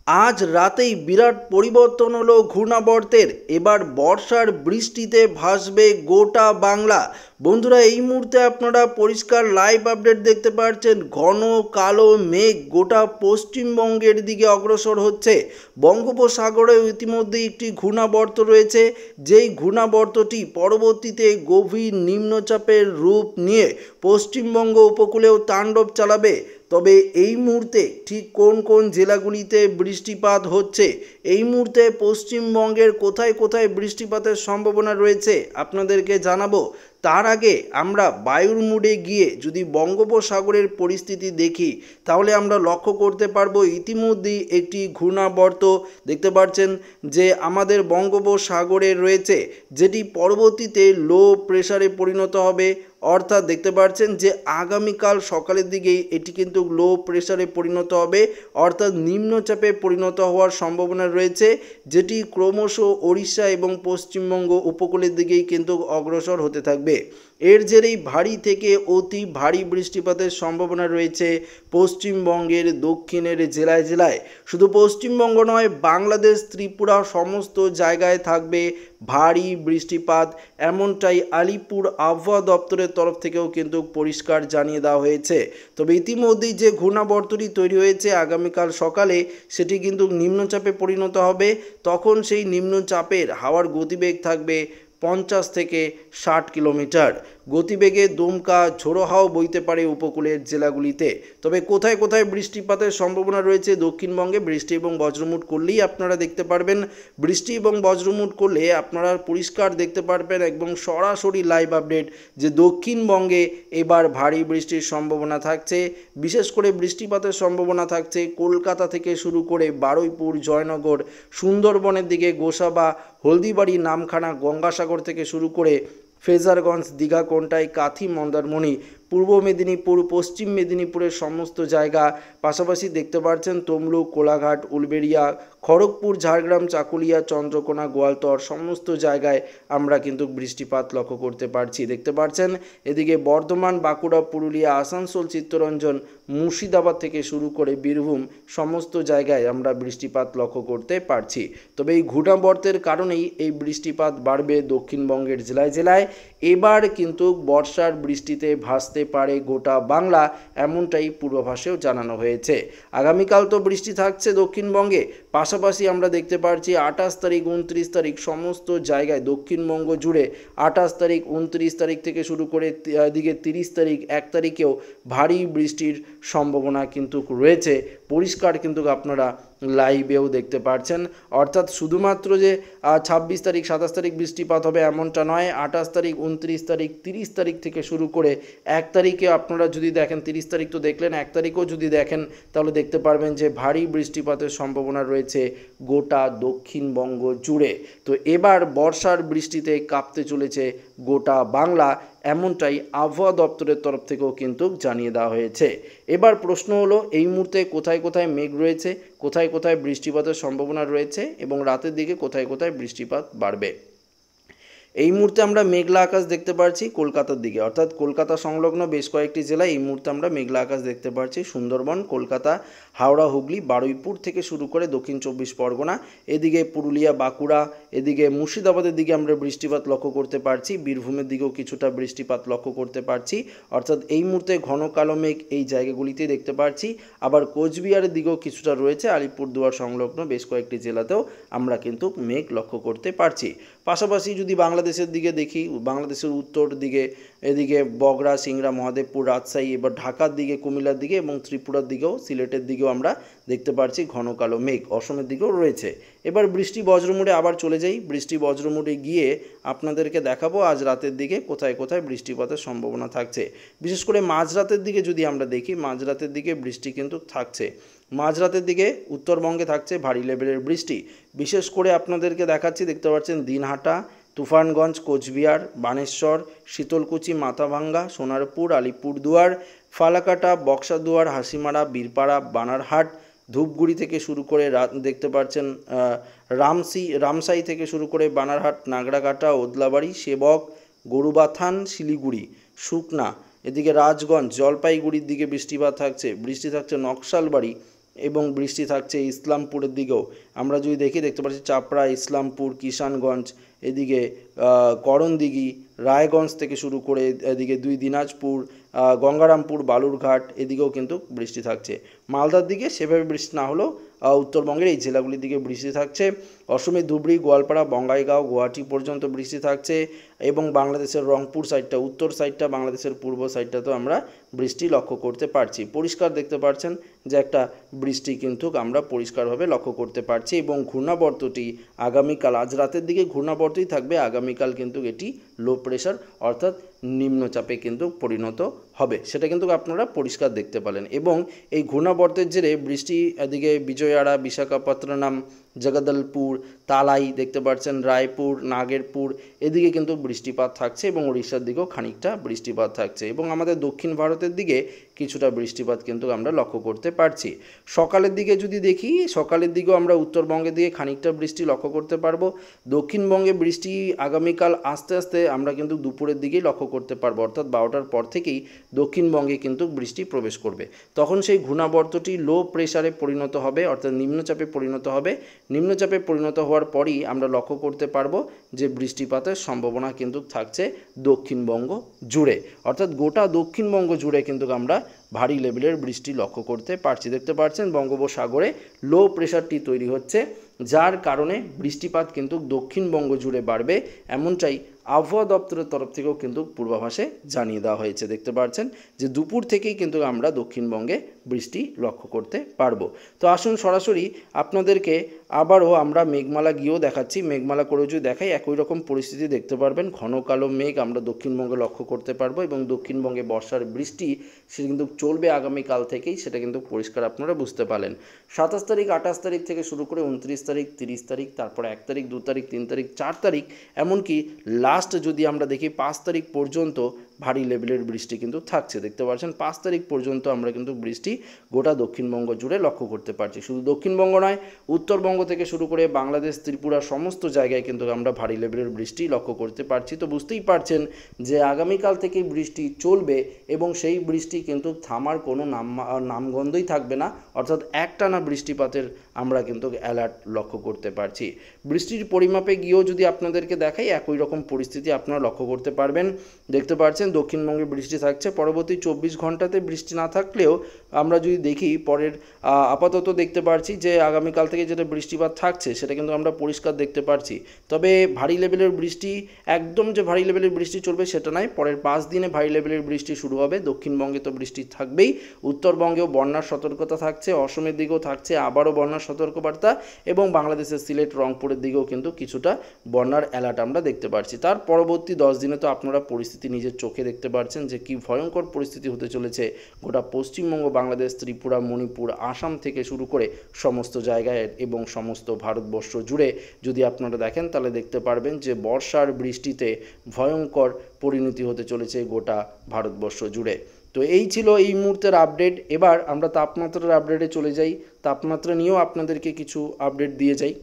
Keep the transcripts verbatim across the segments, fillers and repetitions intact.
আজ রাতেই বিরাট পরিবর্তন হলো ঘূর্ণাবর্তের। এবার বর্ষার বৃষ্টিতে ভাসবে গোটা বাংলা। বন্ধুরা, এই মুহূর্তে আপনারা পরিষ্কার লাইভ আপডেট দেখতে পাচ্ছেন। ঘন কালো মেঘ গোটা পশ্চিমবঙ্গের দিকে অগ্রসর হচ্ছে। বঙ্গোপসাগরে ইতিমধ্যে একটি ঘূর্ণাবর্ত রয়েছে, যেই ঘূর্ণাবর্তটি পরবর্তীতে গভীর নিম্নচাপের রূপ নিয়ে পশ্চিমবঙ্গ উপকূলেও তাণ্ডব চালাবে। তবে এই মুহূর্তে ঠিক কোন কোন জেলাগুলিতে বৃষ্টিপাত হচ্ছে, এই মুহূর্তে পশ্চিমবঙ্গের কোথায় কোথায় বৃষ্টিপাতের সম্ভাবনা রয়েছে আপনাদেরকে জানাবো। তার আগে আমরা বায়ুর মুডে গিয়ে যদি বঙ্গোপসাগরের পরিস্থিতি দেখি, তাহলে আমরা লক্ষ্য করতে পারবো ইতিমধ্যেই একটি ঘূর্ণাবর্ত দেখতে পাচ্ছেন যে আমাদের বঙ্গোপসাগরে রয়েছে, যেটি পরবর্তীতে লো প্রেসারে পরিণত হবে। অর্থাৎ দেখতে পাচ্ছেন যে আগামীকাল সকালের দিকেই এটি কিন্তু লো প্রেসারে পরিণত হবে, অর্থাৎ নিম্নচাপে পরিণত হওয়ার সম্ভাবনা রয়েছে, যেটি ক্রমশ ওড়িশা এবং পশ্চিমবঙ্গ উপকূলের দিকেই কিন্তু অগ্রসর হতে থাকবে। এর জেরেই ভারী থেকে অতি ভারী বৃষ্টিপাতের সম্ভাবনা রয়েছে পশ্চিমবঙ্গের দক্ষিণের জেলায় জেলায়। শুধু পশ্চিমবঙ্গ নয়, বাংলাদেশ, ত্রিপুরা সমস্ত জায়গায় থাকবে ভারী বৃষ্টিপাত, এমনটাই আলিপুর আবহাওয়া দপ্তরের তরফ থেকেও কিন্তু পরিষ্কার জানিয়ে দেওয়া হয়েছে। তবে ইতিমধ্যেই যে ঘূর্ণাবর্তটি তৈরি হয়েছে আগামীকাল সকালে, সেটি কিন্তু নিম্নচাপে পরিণত হবে। তখন সেই নিম্নচাপের হাওয়ার গতিবেগ থাকবে পঞ্চাশ থেকে ষাট কিলোমিটার গতিবেগে। দমকা ঝোড়ো হাওয়া বইতে পারে উপকূলের জেলাগুলিতে। তবে কোথায় কোথায় বৃষ্টিপাতের সম্ভাবনা রয়েছে দক্ষিণবঙ্গে, বৃষ্টি এবং বজ্রমুট করলেই আপনারা দেখতে পারবেন। বৃষ্টি এবং বজ্রমুট করলে আপনারা পরিষ্কার দেখতে পারবেন একদম সরাসরি লাইভ আপডেট যে দক্ষিণবঙ্গে এবার ভারী বৃষ্টির সম্ভাবনা থাকছে। বিশেষ করে বৃষ্টিপাতের সম্ভাবনা থাকছে কলকাতা থেকে শুরু করে বারুইপুর, জয়নগর, সুন্দরবনের দিকে গোসাবা, হলদিবাড়ি, নামখানা, গঙ্গাসাগর থেকে শুরু করে ফ্রেজারগঞ্জ, দীঘা, কোন্টাই, কাথি, মন্দারমণি, পূর্ব মেদিনীপুর, পশ্চিম মেদিনীপুরের সমস্ত জায়গা, পাশাপাশি দেখতে পাচ্ছেন তমলুক, কোলাঘাট, উলবেড়িয়া, খড়গপুর, ঝাড়গ্রাম, চাকুলিয়া, চন্দ্রকোনা, গোয়ালতর সমস্ত জায়গায় আমরা কিন্তু বৃষ্টিপাত লক্ষ্য করতে পারছি। দেখতে পাচ্ছেন এদিকে বর্ধমান, বাঁকুড়া, পুরুলিয়া, আসানসোল, চিত্তরঞ্জন, মুর্শিদাবাদ থেকে শুরু করে বীরভূম সমস্ত জায়গায় আমরা বৃষ্টিপাত লক্ষ্য করতে পারছি। তবে এই ঘূর্ণাবর্তের কারণেই এই বৃষ্টিপাত বাড়বে দক্ষিণবঙ্গের জেলায় জেলায়। এবার কিন্তু বর্ষার বৃষ্টিতে ভাসতে পারে গোটা বাংলা, এমনটাই পূর্বাভাসেও জানানো হয়েছে। আগামীকাল তো বৃষ্টি থাকছে দক্ষিণবঙ্গে, পাশাপাশি আমরা দেখতে পাচ্ছি আঠাশ তারিখ, উনত্রিশ তারিখ সমস্ত জায়গায় দক্ষিণবঙ্গ জুড়ে আঠাশ তারিখ, উনত্রিশ তারিখ থেকে শুরু করে এদিকে তিরিশ তারিখ, এক তারিখেও ভারী বৃষ্টির সম্ভাবনা কিন্তু রয়েছে। পরিষ্কার কিন্তু আপনারা লাইভেও দেখতে পাচ্ছেন। অর্থাৎ শুধুমাত্র যে ছাব্বিশ তারিখ, সাতাশ তারিখ বৃষ্টিপাত হবে এমনটা নয়। আঠাশ তারিখ, উনত্রিশ তারিখ, তিরিশ তারিখ থেকে শুরু করে এক তারিখে আপনারা যদি দেখেন, তিরিশ তারিখ তো দেখলেন, এক তারিখও যদি দেখেন তাহলে দেখতে পারবেন যে ভারী বৃষ্টিপাতের সম্ভাবনা রয়েছে গোটা দক্ষিণবঙ্গ জুড়ে। তো এবার বর্ষার বৃষ্টিতে কাঁপতে চলেছে গোটা বাংলা, এমনটাই আবহাওয়া দপ্তরের তরফ থেকেও কিন্তু জানিয়ে দেওয়া হয়েছে। এবার প্রশ্ন হলো, এই মুহূর্তে কোথায় কোথায় মেঘ রয়েছে, কোথায় কোথায় বৃষ্টিপাতের সম্ভাবনা রয়েছে এবং রাতের দিকে কোথায় কোথায় বৃষ্টিপাত বাড়বে। এই মুহূর্তে আমরা মেঘলা আকাশ দেখতে পাচ্ছি কলকাতার দিকে, অর্থাৎ কলকাতা সংলগ্ন বেশ কয়েকটি জেলায় এই মুহূর্তে আমরা মেঘলা আকাশ দেখতে পাচ্ছি। সুন্দরবন, কলকাতা, হাওড়া, হুগলি, বারুইপুর থেকে শুরু করে দক্ষিণ চব্বিশ পরগনা, এদিকে পুরুলিয়া, বাঁকুড়া, এদিকে মুর্শিদাবাদের দিকে আমরা বৃষ্টিপাত লক্ষ্য করতে পারছি। বীরভূমের দিকেও কিছুটা বৃষ্টিপাত লক্ষ্য করতে পারছি। অর্থাৎ এই মুহূর্তে ঘন কালো মেঘ এই জায়গাগুলিতেই দেখতে পাচ্ছি। আবার কোচবিহারের দিকেও কিছুটা রয়েছে, আলিপুরদুয়ার সংলগ্ন বেশ কয়েকটি জেলাতেও আমরা কিন্তু মেঘ লক্ষ্য করতে পারছি। পাশাপাশি যদি বাংলাদেশের দিকে দেখি, বাংলাদেশের উত্তর দিকে এদিকে বগরা, সিংড়া, মহাদেবপুর, রাজশাহী, এবার ঢাকার দিকে, কুমিল্লার দিকে এবং ত্রিপুরার দিকেও, সিলেটের দিকেও আমরা দেখতে পাচ্ছি ঘন কালো মেঘ। অসমের দিকেও রয়েছে। এবার বৃষ্টি বজ্রমুডে আবার চলে যাই। বৃষ্টি বজ্রমুডে গিয়ে আপনাদেরকে দেখাবো আজ রাতের দিকে কোথায় কোথায় বৃষ্টিপাতের সম্ভাবনা থাকছে। বিশেষ করে মাঝরাতের দিকে যদি আমরা দেখি, মাঝরাতের দিকে বৃষ্টি কিন্তু থাকছে। মাঝরাতের দিকে উত্তরবঙ্গে থাকছে ভারী লেভেলের বৃষ্টি। বিশেষ করে আপনাদেরকে দেখাচ্ছি, দেখতে পাচ্ছেন দিনহাটা, তুফানগঞ্জ, কোচবিহার, বানেশ্বর, শীতলকুচি, মাথাভাঙ্গা, সোনারপুর, আলিপুরদুয়ার, ফালাকাটা, বক্সাদুয়ার, হাসিমারা, বীরপাড়া, বানারহাট, ধূপগুড়ি থেকে শুরু করে দেখতে পাচ্ছেন রামসি রামসাই থেকে শুরু করে বানারহাট, নাগরাকাটা, ওদলাবাড়ি, সেবক, গরুবাথান, শিলিগুড়ি, সুকনা, এদিকে রাজগঞ্জ, জলপাইগুড়ির দিকে বৃষ্টিপাত থাকছে। বৃষ্টি থাকছে নকশালবাড়ি, এবং বৃষ্টি থাকছে ইসলামপুরের দিকেও। আমরা যদি দেখি দেখতে পাচ্ছি চাপড়া, ইসলামপুর, কিষানগঞ্জ, এদিকে করণদিঘি, রায়গঞ্জ থেকে শুরু করে এদিকে দুই দিনাজপুর, গঙ্গারামপুর, বালুরঘাট এদিকেও কিন্তু বৃষ্টি থাকছে। মালদার দিকে সেভাবে বৃষ্টি না হলেও উত্তরবঙ্গের এই জেলাগুলির দিকে বৃষ্টি থাকছে। অসমের ধুবড়ি, গোয়ালপাড়া, বঙ্গাইগাঁও, গুয়াহাটি পর্যন্ত বৃষ্টি থাকছে এবং বাংলাদেশের রংপুর সাইডটা, উত্তর সাইডটা, বাংলাদেশের পূর্ব সাইডটাতেও আমরা বৃষ্টি লক্ষ্য করতে পারছি। পরিষ্কার দেখতে পাচ্ছেন যে একটা বৃষ্টি কিন্তু আমরা পরিষ্কারভাবে লক্ষ্য করতে পারছি এবং ঘূর্ণাবর্তটি আগামীকাল, আজ রাতের দিকে ঘূর্ণাবর্তই থাকবে, আগামীকাল কিন্তু এটি লো প্রেশার অর্থাৎ নিম্নচাপে কিন্তু পরিণত হবে, সেটা কিন্তু আপনারা পরিষ্কার দেখতে পেলেন। এবং এই ঘূর্ণাবর্তের জেরে বৃষ্টি এদিকে বিজয়ওয়াড়া, বিশাখাপত্তনম, জগদলপুর, তালাই দেখতে পাচ্ছেন, রায়পুর, নাগেরপুর এদিকে কিন্তু বৃষ্টিপাত থাকছে এবং উড়িষ্যার দিকেও খানিকটা বৃষ্টিপাত থাকছে এবং আমাদের দক্ষিণ ভারতের দিকে কিছুটা বৃষ্টিপাত কিন্তু আমরা লক্ষ্য করতে পারছি। সকালের দিকে যদি দেখি, সকালের দিকেও আমরা উত্তরবঙ্গের দিকে খানিকটা বৃষ্টি লক্ষ্য করতে পারবো। দক্ষিণবঙ্গে বৃষ্টি আগামীকাল আস্তে আস্তে আমরা কিন্তু দুপুরের দিকেই লক্ষ্য করতে পারবো, অর্থাৎ বারোটার পর থেকেই দক্ষিণবঙ্গে কিন্তু বৃষ্টি প্রবেশ করবে। তখন সেই ঘূর্ণাবর্তটি লো প্রেশারে পরিণত হবে, অর্থাৎ নিম্নচাপে পরিণত হবে। নিম্নচাপে পরিণত হওয়ার পরই আমরা লক্ষ্য করতে পারবো যে বৃষ্টিপাতের সম্ভাবনা কিন্তু থাকছে দক্ষিণবঙ্গ জুড়ে, অর্থাৎ গোটা দক্ষিণবঙ্গ জুড়ে কিন্তু আমরা ভারী লেভেলের বৃষ্টি লক্ষ্য করতে পারছি। দেখতে পাচ্ছেন বঙ্গোপসাগরে লো প্রেশারটি তৈরি হচ্ছে, যার কারণে বৃষ্টিপাত কিন্তু দক্ষিণবঙ্গ জুড়ে বাড়বে, এমনটাই আবহাওয়া দপ্তরের তরফ থেকেও কিন্তু পূর্বাভাসে জানিয়ে দেওয়া হয়েছে। দেখতে পাচ্ছেন যে দুপুর থেকেই কিন্তু আমরা দক্ষিণবঙ্গে বৃষ্টি লক্ষ্য করতে পারবো। তো আসুন সরাসরি আপনাদেরকে আবারও আমরা মেঘমালা গিয়েও দেখাচ্ছি। মেঘমালা করেও যদি দেখাই একই রকম পরিস্থিতি দেখতে পারবেন, ঘন কালো মেঘ আমরা দক্ষিণবঙ্গে লক্ষ্য করতে পারবো এবং দক্ষিণবঙ্গে বর্ষার বৃষ্টি সেটা কিন্তু চলবে আগামীকাল থেকেই, সেটা কিন্তু পরিষ্কার আপনারা বুঝতে পারলেন। সাতাশ তারিখ, আঠাশ তারিখ থেকে শুরু করে উনত্রিশ তারিখ, তিরিশ তারিখ, তারপর এক তারিখ, দু তারিখ, তিন তারিখ, চার তারিখ, এমনকি লাস্ট যদি আমরা দেখি পাঁচ তারিখ পর্যন্ত ভারী লেভেলের বৃষ্টি কিন্তু থাকছে। দেখতে পাচ্ছেন পাঁচ তারিখ পর্যন্ত আমরা কিন্তু বৃষ্টি গোটা দক্ষিণবঙ্গ জুড়ে লক্ষ্য করতে পারছি। শুধু দক্ষিণবঙ্গ নয়, উত্তরবঙ্গ থেকে শুরু করে বাংলাদেশ, ত্রিপুরা সমস্ত জায়গায় কিন্তু আমরা ভারী লেভেলের বৃষ্টি লক্ষ্য করতে পারছি। তো বুঝতেই পারছেন যে আগামীকাল থেকেই বৃষ্টি চলবে এবং সেই বৃষ্টি কিন্তু থামার কোনো নাম নামগন্ধই থাকবে না, অর্থাৎ একটানা বৃষ্টিপাতের আমরা কিন্তু অ্যালার্ট লক্ষ্য করতে পারছি। বৃষ্টির পরিমাপে গিয়েও যদি আপনাদেরকে দেখাই একই রকম পরিস্থিতি আপনারা লক্ষ্য করতে পারবেন। দেখতে পাচ্ছেন দক্ষিণবঙ্গে বৃষ্টি থাকছে, পরবর্তী চব্বিশ ঘন্টাতে বৃষ্টি না থাকলেও আমরা যদি দেখি পরের আপাতত দেখতে পাচ্ছি যে আগামীকাল থেকে যেটা বৃষ্টিপাত থাকছে সেটা কিন্তু আমরা পরিষ্কার দেখতে পাচ্ছি। তবে ভারী লেভেলের বৃষ্টি, একদম যে ভারী লেভেলের বৃষ্টি চলবে সেটা নয়, পরের পাঁচ দিনে ভারী লেভেলের বৃষ্টি শুরু হবে। দক্ষিণবঙ্গে তো বৃষ্টি থাকবেই, উত্তরবঙ্গেও বন্যার সতর্কতা থাকছে, অসমের দিকেও থাকছে আবারও বন্যার সতর্কবার্তা এবং বাংলাদেশের সিলেট, রংপুরের দিকেও কিন্তু কিছুটা বন্যার অ্যালার্ট আমরা দেখতে পাচ্ছি। তার পরবর্তী দশ দিনে তো আপনারা পরিস্থিতি নিজের চোখে দেখতে পাচ্ছেন যে কি ভয়ঙ্কর পরিস্থিতি হতে চলেছে গোটা পশ্চিমবঙ্গ, বাংলাদেশ, ত্রিপুরা, মণিপুর, আসাম থেকে শুরু করে সমস্ত জায়গায় এবং সমস্ত ভারতবর্ষ জুড়ে যদি আপনারা দেখেন তাহলে দেখতে পারবেন যে বর্ষার বৃষ্টিতে ভয়ঙ্কর পরিণতি হতে চলেছে গোটা ভারতবর্ষ জুড়ে। তো এই ছিল এই মুহূর্তের আপডেট। এবার আমরা তাপমাত্রার আপডেটে চলে যাই, তাপমাত্রা নিয়েও আপনাদেরকে কিছু আপডেট দিয়ে যাই।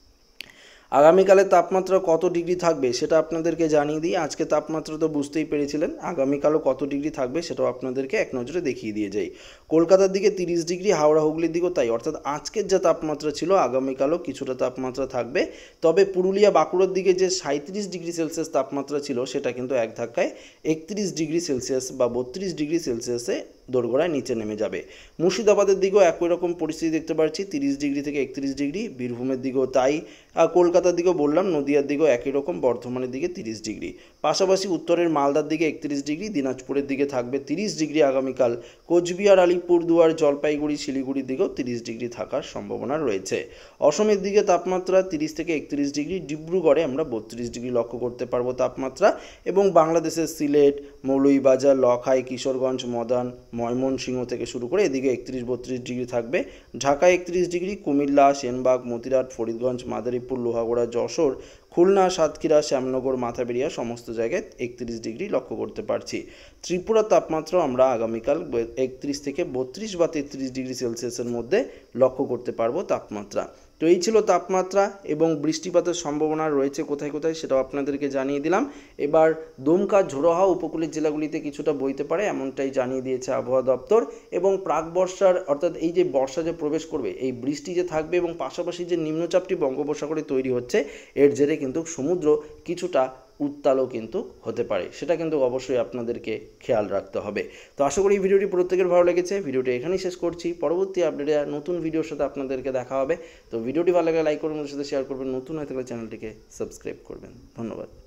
আগামীকালের তাপমাত্রা কত ডিগ্রি থাকবে সেটা আপনাদেরকে জানিয়ে দিই। আজকে তাপমাত্রা তো বুঝতেই পেরেছিলেন, আগামীকালও কত ডিগ্রি থাকবে সেটাও আপনাদেরকে এক নজরে দেখিয়ে দিয়ে যাই। কলকাতার দিকে তিরিশ ডিগ্রি, হাওড়া হুগলির দিকেও তাই, অর্থাৎ আজকের যে তাপমাত্রা ছিল আগামীকালও কিছুটা তাপমাত্রা থাকবে। তবে পুরুলিয়া, বাঁকুড়ার দিকে যে সাঁত্রিশ ডিগ্রি সেলসিয়াস তাপমাত্রা ছিল সেটা কিন্তু এক ধাক্কায় একত্রিশ ডিগ্রি সেলসিয়াস বা বত্রিশ ডিগ্রি সেলসিয়াসে দোরগোড়ায় নিচে নেমে যাবে। মুর্শিদাবাদের দিকেও একই রকম পরিস্থিতি দেখতে পাচ্ছি, তিরিশ ডিগ্রি থেকে একত্রিশ ডিগ্রি। বীরভূমের দিকেও তাই, আর কলকাতার দিকেও বললাম, নদিয়ার দিকেও একই রকম, বর্ধমানের দিকে তিরিশ ডিগ্রি। পাশাপাশি উত্তরের মালদার দিকে একত্রিশ ডিগ্রি, দিনাজপুরের দিকে থাকবে তিরিশ ডিগ্রি আগামীকাল। কোচবিহার, আলিপুরদুয়ার, জলপাইগুড়ি, শিলিগুড়ির দিকেও তিরিশ ডিগ্রি থাকার সম্ভাবনা রয়েছে। অসমের দিকে তাপমাত্রা তিরিশ থেকে একত্রিশ ডিগ্রি, ডিব্রুগড়ে আমরা বত্রিশ ডিগ্রি লক্ষ্য করতে পারবো তাপমাত্রা এবং বাংলাদেশের সিলেট, মৌলভীবাজার, লখাই, কিশোরগঞ্জ, মদান, ময়মনসিংহ থেকে শুরু করে এদিকে একত্রিশ বত্রিশ ডিগ্রি থাকবে। ঢাকা একত্রিশ ডিগ্রি, কুমিল্লা, সেনবাগ, মতিরাট, ফরিদগঞ্জ, মাদারীপুর, লোহাগড়া, যশোর, খুলনা, সাতক্ষীরা, শ্যামনগর, মাথাবেরিয়া সমস্ত জায়গায় একত্রিশ ডিগ্রি লক্ষ্য করতে পারছি। ত্রিপুরার তাপমাত্রা আমরা আগামীকাল একত্রিশ থেকে বত্রিশ বা তেত্রিশ ডিগ্রি সেলসিয়াসের মধ্যে লক্ষ্য করতে পারবো তাপমাত্রা। তো এই ছিল তাপমাত্রা এবং বৃষ্টিপাতের সম্ভাবনা রয়েছে কোথায় কোথায় সেটাও আপনাদেরকে জানিয়ে দিলাম। এবার দমকা ঝোড়ো হাওয়া উপকূলের জেলাগুলিতে কিছুটা বইতে পারে এমনটাই জানিয়ে দিয়েছে আবহাওয়া দপ্তর। এবং প্রাক বর্ষার অর্থাৎ এই যে বর্ষা যে প্রবেশ করবে, এই বৃষ্টি যে থাকবে এবং পাশাপাশি যে নিম্নচাপটি বঙ্গোপসাগরে তৈরি হচ্ছে, এর জেরে কিন্তু সমুদ্র কিছুটা উত্তালও কিন্তু হতে পারে, সেটা কিন্তু অবশ্যই আপনাদেরকে খেয়াল রাখতে হবে। তো আশা করি এই ভিডিওটি প্রত্যেকের ভালো লেগেছে। ভিডিওটি এখানেই শেষ করছি, পরবর্তী আপডেটে নতুন ভিডিওর সাথে আপনাদেরকে দেখা হবে। তো ভিডিওটি ভালো লাগলে লাইক করবেন, সাথে শেয়ার করবেন, নতুন হয়ে থাকলে চ্যানেলটিকে সাবস্ক্রাইব করবেন। ধন্যবাদ।